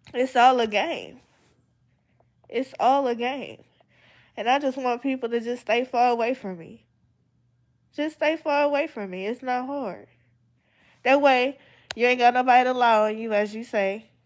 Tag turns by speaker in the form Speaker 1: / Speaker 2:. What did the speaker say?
Speaker 1: It's all a game. It's all a game. And I just want people to just stay far away from me. Just stay far away from me. It's not hard. That way, you ain't got nobody to lie on you, as you say.